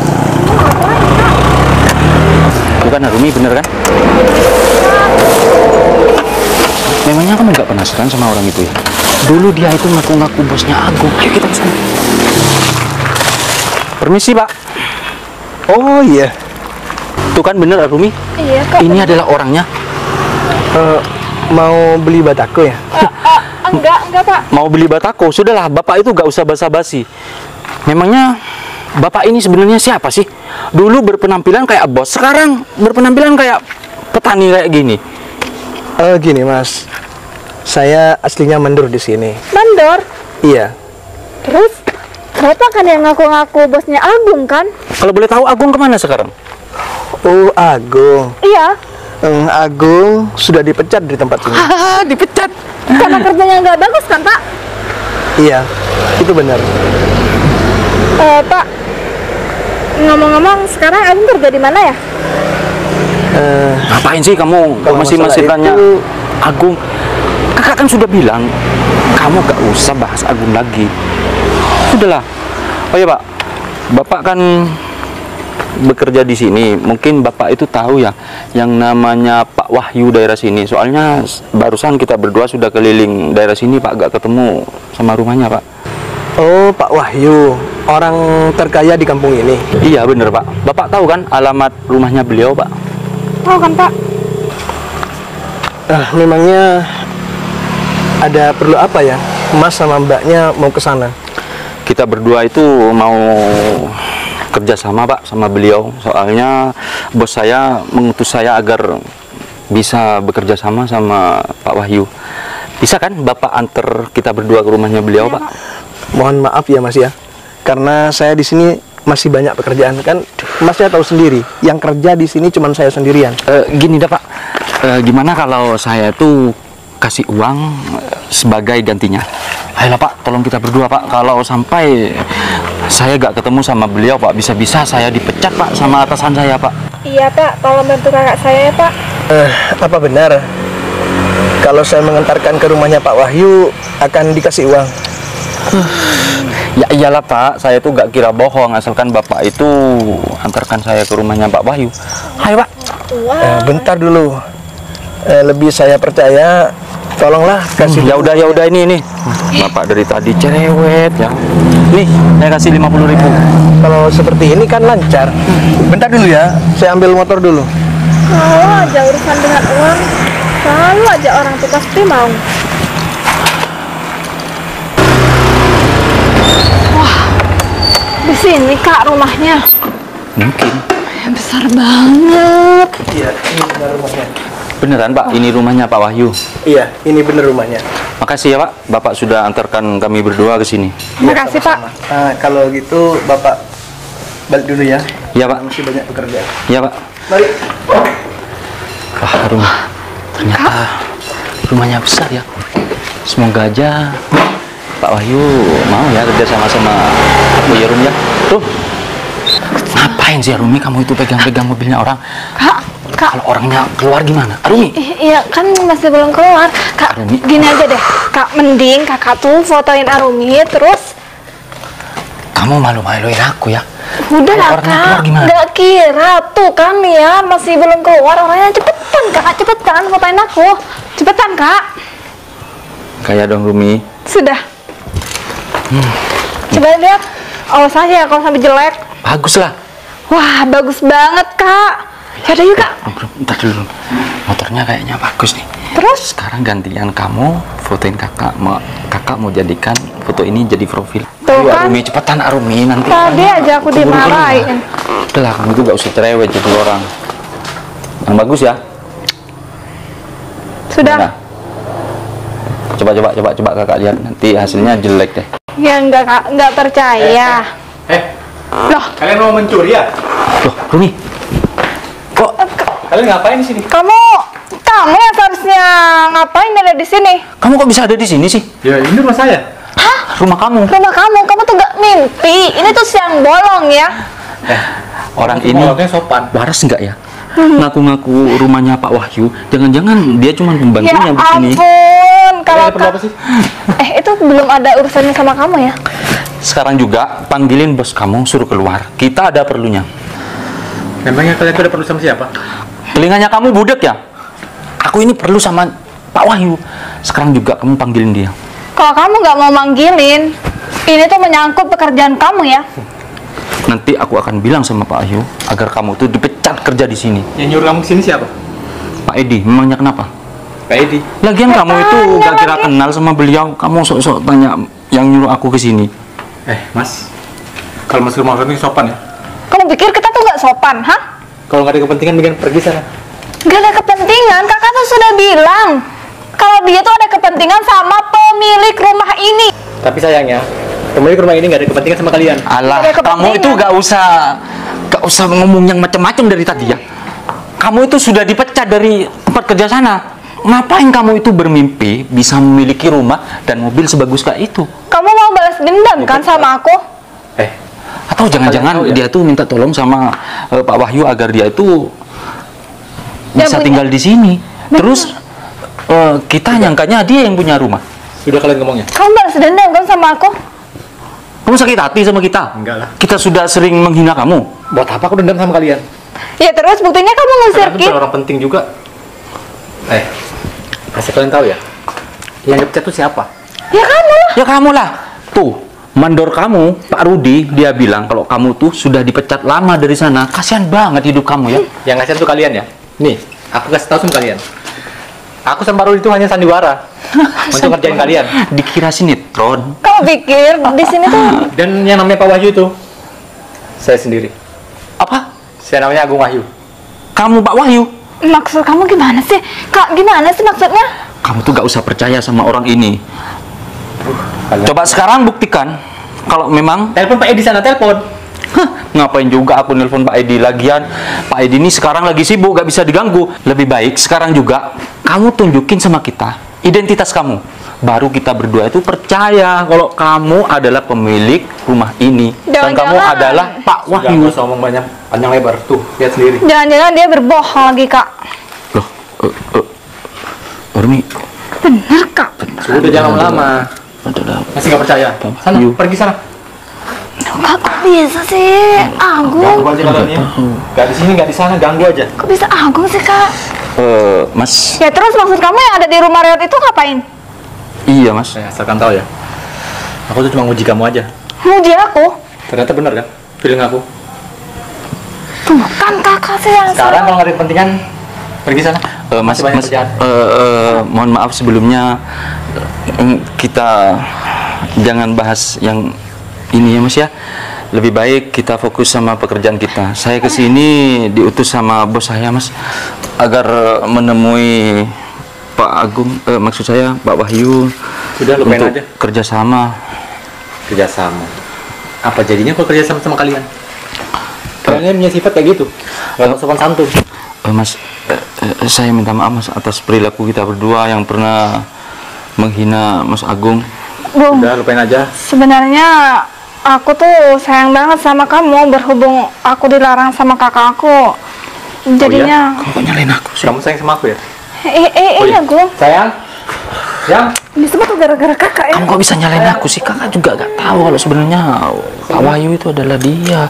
Bukan Arumi, bener kan? Memangnya kamu nggak penasaran sama orang itu ya? Dulu dia itu ngaku-ngaku bosnya Agung. Ayo kita kesana. Permisi, Pak. Oh iya. Tuh kan bener Arumi? Iya kak. Ini adalah orangnya. Eh, mau beli batako ya? Eh, eh, enggak, enggak pak. Mau beli batako, sudahlah Bapak itu gak usah basa-basi. Memangnya Bapak ini sebenarnya siapa sih? Dulu berpenampilan kayak bos, sekarang berpenampilan kayak petani kayak gini. Eh gini mas, saya aslinya mandor di sini. Mandor. Iya. Terus bapak kan yang ngaku-ngaku bosnya Agung kan? Kalau boleh tahu Agung kemana sekarang? Oh Agung. Iya. Eh, Agung sudah dipecat dari tempat ini. Ah, dipecat. Karena kerjanya nggak bagus kan pak? Iya, itu benar. Eh pak, ngomong-ngomong sekarang Agung kerja di mana ya? Eh, Ngapain sih kamu Kalau masih masalah masih tanya itu- Agung? Kakak kan sudah bilang kamu gak usah bahas Agung lagi. Sudahlah. Oh ya Pak, Bapak kan bekerja di sini. Mungkin Bapak itu tahu ya yang namanya Pak Wahyu daerah sini. Soalnya s- barusan kita berdua sudah keliling daerah sini Pak, gak ketemu sama rumahnya Pak. oh Pak Wahyu, orang terkaya di kampung ini. Iya bener Pak. Bapak tahu kan alamat rumahnya beliau Pak? Tahu kan pak? Ah, memangnya ada perlu apa ya? Mas sama mbaknya mau ke sana. Kita berdua itu mau kerjasama Pak sama beliau. Soalnya bos saya mengutus saya agar bisa bekerja sama sama Pak Wahyu. Bisa kan Bapak antar kita berdua ke rumahnya beliau Pak? Mohon maaf ya Mas ya, karena saya di sini masih banyak pekerjaan kan. Masnya tahu sendiri, yang kerja di sini cuma saya sendirian. Eh, gini dah Pak, Eh, gimana kalau saya tuh kasih uang eh, sebagai gantinya? Ayolah Pak, tolong kita berdua Pak. Kalau sampai saya gak ketemu sama beliau Pak, bisa-bisa saya dipecat Pak sama atasan saya Pak. Iya pak, tolong bantu kakak saya ya pak. Eh, apa benar kalau saya mengantarkan ke rumahnya Pak Wahyu akan dikasih uang? Ya iyalah Pak, saya tuh gak kira bohong asalkan Bapak itu antarkan saya ke rumahnya Pak Wahyu. Ayo Pak. Eh, bentar dulu. Eh, lebih saya percaya, tolonglah kasih. Ya udah ya udah ini ini. Bapak dari tadi cerewet ya. Nih, saya kasih lima puluh ribu. Kalau seperti ini kan lancar. Bentar dulu ya, saya ambil motor dulu. Kalau aja urusan dengan uang, selalu aja orang tuh pasti mau. Sini kak rumahnya. Mungkin. Ya, besar banget. Iya, ini benar rumahnya. Beneran Pak, ini rumahnya Pak Wahyu. Iya, ini benar rumahnya. Makasih ya Pak, Bapak sudah antarkan kami berdua ke sini. Terima kasih pak. Nah, kalau gitu Bapak balik dulu ya. Iya Pak. Masih banyak pekerjaan. Iya Pak. Balik. Wah, rumah. Ternyata rumahnya besar ya. Semoga aja Pak Wahyu mau ya kerja sama-sama aku ya Rum ya. Tuh. Ngapain sih Rumi kamu itu pegang-pegang mobilnya orang? Kak, kak. Kalau orangnya keluar gimana? Rumi. I- Iya kan masih belum keluar. Kak, Arumi. gini aja deh. Kak, mending kakak tuh fotoin Arumi terus. Kamu malu-maluin aku ya. Udah Kalau lah orangnya kak. keluar gimana? Gak kira tuh kan ya masih belum keluar orangnya. Cepetan kak, cepetan fotoin aku. Cepetan kak. Kayak dong Rumi. Sudah. Hmm. Coba lihat. Awas aja ya kalau sampai jelek. Bagus lah. Wah, bagus banget kak. Yaudah yuk kak. Bentar dulu. Motornya kayaknya bagus nih. Terus? Sekarang gantian kamu fotoin kakak. Mau kakak mau jadikan foto ini jadi profil. Tuh Ayo, kan. Arumi cepetan Arumi nanti. Tadi aja aku keburu dimarahin. keluar. Udah lah, kamu itu gak usah cerewet jadi orang. Yang bagus ya. Sudah. Nah. Coba coba coba coba kakak lihat nanti hasilnya jelek deh. Ya enggak kak, enggak percaya. Eh, Loh, kalian mau mencuri ya? Loh, Rumi. Kok Kalian ngapain di sini? kamu kamu yang seharusnya ngapain ada di sini? kamu kok bisa ada di sini sih? Ya, ini rumah saya. Hah? Rumah kamu. Rumah kamu, kamu tuh gak mimpi. Ini tuh siang bolong ya. Eh, orang Kamu ini ngomongnya sopan. waras enggak ya? Ngaku-ngaku rumahnya Pak Wahyu. Jangan-jangan dia cuma Ya pembantunya di sini. ampun, kalau Kalian perlu ka- apa sih? eh itu belum ada urusannya sama kamu ya? Sekarang juga panggilin bos kamu suruh keluar. Kita ada perlunya. Memangnya kalian tuh ada perlu sama siapa? Telinganya kamu budek ya? Aku ini perlu sama Pak Wahyu. Sekarang juga kamu panggilin dia. Kalau kamu nggak mau manggilin, ini tuh menyangkut pekerjaan kamu ya. Nanti aku akan bilang sama Pak Wahyu agar kamu tuh dipecat kerja di sini. Yang nyuruh kamu kesini siapa? Pak Edi, memangnya kenapa? Pak Edi. Lagian Eh, kamu itu tanya gak kira lagi. kenal sama beliau. Kamu sok-sok tanya yang nyuruh aku ke sini. Eh, Mas. Kalau masuk rumah orang itu sopan ya? Kamu pikir kita tuh nggak sopan, hah? Kalau nggak ada kepentingan, mendingan pergi sana. Gak ada kepentingan, kakak tuh sudah bilang kalau dia tuh ada kepentingan sama pemilik rumah ini. Tapi sayangnya, pemilik rumah ini nggak ada kepentingan sama kalian. Alah, Ada kepentingan. kamu itu gak usah gak usah ngomong yang macam-macam dari tadi ya. Kamu itu sudah dipecat dari tempat kerja sana. Ngapain kamu itu bermimpi bisa memiliki rumah dan mobil sebagus kayak itu? Kamu mau balas dendam kan sama aku? Eh, Atau jangan-jangan tahu ya? dia tuh minta tolong sama eh, Pak Wahyu agar dia itu Ya, bisa punya- tinggal di sini. Terus eh, kita nyangkanya dia yang punya rumah. sudah kalian ngomongnya? Kamu balas dendam kan sama aku? Kamu sakit hati sama kita? Enggak lah. Kita sudah sering menghina kamu. Buat apa aku dendam sama kalian? Ya terus buktinya kamu ngusir Kalian tuh kita. bukan orang penting juga. Eh, asal kalian tahu ya, yang dipecat tuh siapa? Ya kamu lah. Ya kamu lah. Tuh, mandor kamu, Pak Rudi, dia bilang kalau kamu tuh sudah dipecat lama dari sana. Kasihan banget hidup kamu ya. Yang ngasihin tuh kalian ya. Nih, aku kasih tahu sama kalian. Aku sama Rudi itu hanya sandiwara untuk ngerjain kalian. Dikira sinetron. Kamu pikir di sini tuh Dan yang namanya Pak Wahyu itu, saya sendiri. Apa? Saya namanya Agung Wahyu. Kamu Pak Wahyu? maksud kamu gimana sih? Kak, gimana sih maksudnya? Kamu tuh gak usah percaya sama orang ini. Kalian- Coba sekarang buktikan kalau memang Telepon Pak Edi sana, telepon. Hah, ngapain juga aku nelpon Pak Edi lagian? Pak Edi ini sekarang lagi sibuk, gak bisa diganggu. Lebih baik sekarang juga kamu tunjukin sama kita identitas kamu. Baru kita berdua itu percaya kalau kamu adalah pemilik rumah ini dan kamu Jangan-jangan- adalah Pak Sudah, Wahyu. nggak usah ngomong banyak, panjang lebar. Tuh, lihat sendiri. Jangan-jangan dia berbohong lagi, Kak. Loh, uh, uh, Rumi, Bener, Kak. Sudah jangan lama-lama. adalah Masih nggak percaya? Sana, Wahyu. pergi sana. Kak, kok bisa sih? Ganggu Agung. aja kalian ya. Nggak di sini, nggak di sana, ganggu aja. Kok bisa Agung sih, Kak? Eh, Mas, Ya terus maksud kamu yang ada di rumah Reot itu ngapain? iya Mas. Saya asalkan tahu ya. Aku tuh cuma nguji kamu aja. Muji aku? Ternyata benar kan? Feeling aku. Tuh kan kakak sih yang Sekarang salah. kalau nggak ada kepentingan, pergi sana. Eh, mas, Masih banyak mas, kerjaan. eh, eh, mohon maaf sebelumnya eh, kita jangan bahas yang ini ya Mas ya. lebih baik kita fokus sama pekerjaan kita. Saya kesini diutus sama bos saya, Mas, agar menemui Pak Agung, eh, maksud saya Pak Wahyu. Sudah, lupain untuk aja. kerjasama. Kerjasama. Apa jadinya kalau kerjasama sama kalian? Kalian punya sifat kayak gitu, nggak sopan santun. Eh, Mas, eh, eh, saya minta maaf, Mas, atas perilaku kita berdua yang pernah menghina Mas Agung. Bung, Udah, lupain aja. sebenarnya aku tuh sayang banget sama kamu, berhubung aku dilarang sama kakak aku. Jadinya, Kok nyalain aku sih? Kamu sayang sama aku ya? eh, eh, Oh, iya, Gung. Sayang? Yang? Ini semua tuh gara-gara kakak ya. Kamu kok bisa nyalain aku sih? Kakak juga gak tahu kalau sebenarnya Pak Wahyu itu adalah dia.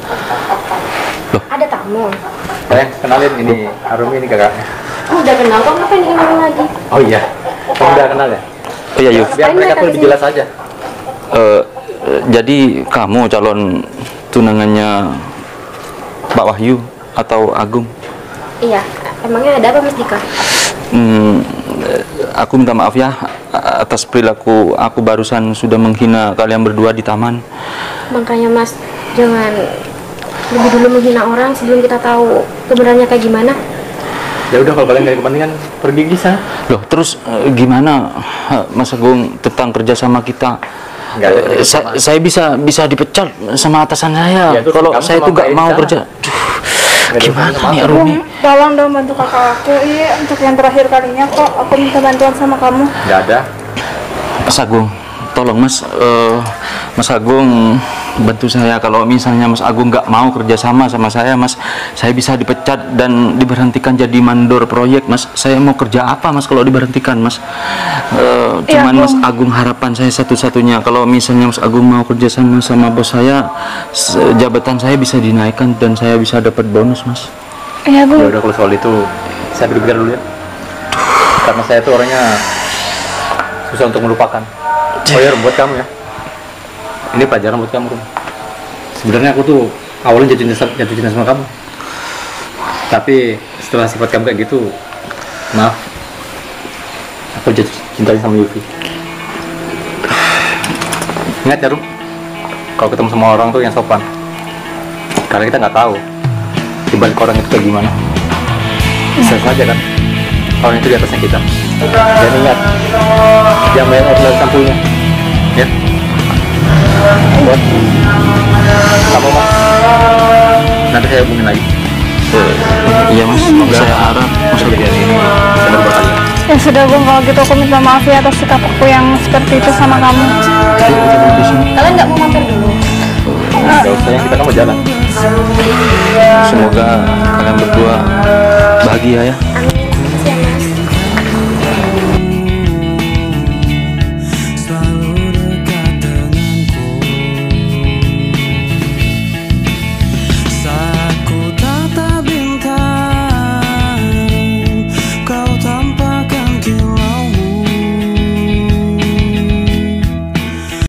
Ada tamu. Sayang, kenalin ini Arumi, ini kakaknya. Oh, udah kenal kok, ngapain dikenalin lagi? Oh iya, kamu udah kenal ya? Oh iya, Yuk. Biar mereka tuh lebih jelas aja. Eh, eh, jadi kamu calon tunangannya Pak Wahyu atau Agung? Iya, emangnya ada apa Mas Dika? Hmm, eh, aku minta maaf ya atas perilaku aku barusan sudah menghina kalian berdua di taman. Makanya Mas, jangan lebih dulu menghina orang sebelum kita tahu kebenarannya kayak gimana. Ya udah, kalau kalian nggak ada kepentingan, pergi bisa. Loh, terus eh, gimana eh, Mas Agung tentang kerjasama kita? Nggak ada Eh, kerjasama. sa- saya bisa bisa dipecat sama atasan saya Ya, terus kalau kamu saya sama tuh Pak gak Edi mau sana. kerja. Duh, Nggak ada gimana hubungan nih sama Arumi? Bung, tolong dong bantu kakak aku. Iya, untuk yang terakhir kalinya kok aku minta bantuan sama kamu. Nggak ada. Mas Agung, tolong Mas, eh, Mas Agung bantu saya. Kalau misalnya Mas Agung nggak mau kerjasama sama saya, Mas, saya bisa dipecat dan diberhentikan jadi mandor proyek, Mas. Saya mau kerja apa, Mas, kalau diberhentikan, Mas? Eh, Iya, cuman Mas Bung. Agung harapan saya satu-satunya. Kalau misalnya Mas Agung mau kerjasama sama bos saya, s- jabatan saya bisa dinaikkan dan saya bisa dapat bonus, Mas. Iya, Ya Bung. udah, kalau soal itu saya berpikir dulu ya. Karena saya tuh orangnya susah untuk melupakan. Oh ya, Rum, buat kamu ya. Ini pelajaran buat kamu, Rum. Sebenarnya aku tuh awalnya jatuh cinta, jatuh cinta sama kamu. Tapi setelah sifat kamu kayak gitu, maaf, aku jatuh cinta sama Yufi. Ingat ya, Rum, kalau ketemu sama orang tuh yang sopan. Karena kita nggak tahu di balik orang itu kayak gimana. Bisa saja kan orang itu di atasnya kita. Dan ingat, yang bayar adalah sampulnya. Ya. Buat kamu, Mas. Nanti saya hubungin lagi. Eh, iya, Mas, saya harap Mas Agung Kejadian ini saya berbuat kali. Ya sudah, Bung, kalau gitu aku minta maaf ya atas sikap aku yang seperti itu sama kamu. Kalian nggak mau mampir dulu? Gak usah, yang kita kan mau jalan. Semoga kalian berdua bahagia ya. Amin.